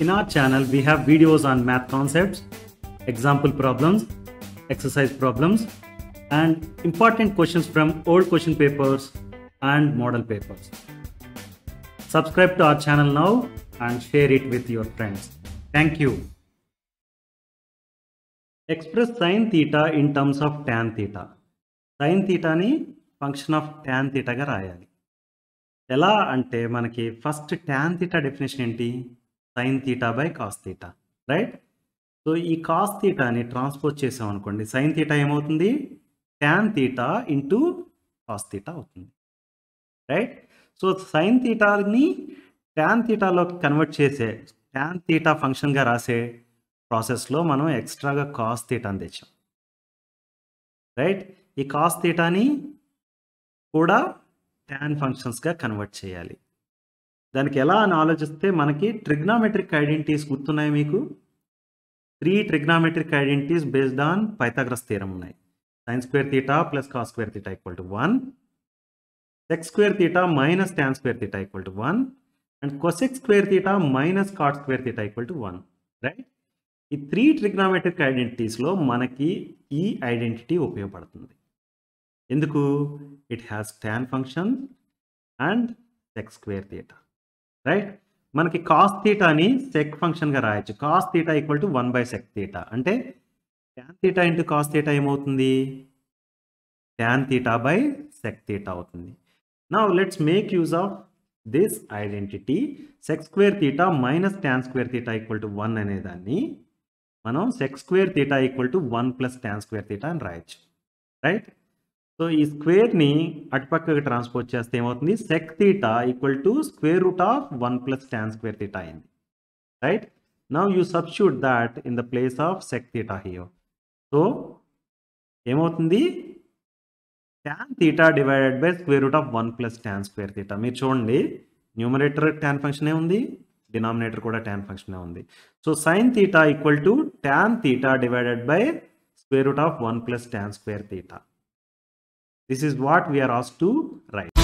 In our channel, we have videos on math concepts, example problems, exercise problems, and important questions from old question papers and model papers. Subscribe to our channel now and share it with your friends. Thank you. Express sin theta in terms of tan theta. Sin theta ni function of tan theta ga రాయాలి. ఎలా అంటే మనకి first tan theta definition ఏంటి? sin theta by cos theta, right? So ఈ cos theta ని transpose చేసాం అనుకోండి, sin theta ఏమవుతుంది? tan theta into cos theta అవుతుంది, రైట్? సో sin theta ని tan theta లోకి కన్వర్ట్ చేసే tan theta ఫంక్షన్గా రాసే ప్రాసెస్లో మనం ఎక్స్ట్రాగా cos theta అని తెచ్చాం, రైట్? ఈ cos theta ని కూడా tan ఫంక్షన్స్గా కన్వర్ట్ చేయాలి. దానికి ఎలా అని ఆలోచిస్తే మనకి ట్రిగ్నామెట్రిక్ ఐడెంటిటీస్ గుర్తున్నాయి మీకు? 3 trigonometric identities based on Pythagoras theorem ఉన్నాయి. sin square theta plus cos square theta equal to 1, sec square theta minus tan square theta equal to 1, and cosec square theta minus cot square theta equal to 1, రైట్? ఈ 3 ట్రిగ్నామెట్రిక్ ఐడెంటిటీస్లో మనకి ఈ identity ఉపయోగపడుతుంది. ఎందుకు? It has tan function and sec square theta, right? మనకి cos theta ని sec ఫంక్షన్గా రాయొచ్చు. cos theta equal to 1 by sec theta అంటే tan theta into cos theta ఏమవుతుంది? tan theta by sec theta అవుతుంది. Now let's make use of this identity. sec square theta minus tan square theta equal to 1 అనేదాన్ని మనం sec square theta equal to 1 plus tan square theta అని రాయొచ్చు, right? So ఈ స్క్వేర్ని అటుపక్కకి transpose చేస్తే ఏమవుతుంది? sec theta equal to square root of 1 plus tan square theta అయింది, right? Now you substitute that in the place of sec theta here. So ఏమవుతుంది? tan theta divided by square root of 1 plus tan square theta. మీరు చూడండి, numerator tan ఫంక్షనే ఉంది, denominator కూడా tan ఫంక్షనే ఉంది. So sin theta equal to tan theta divided by square root of 1 plus tan square theta. This is what we are asked to write.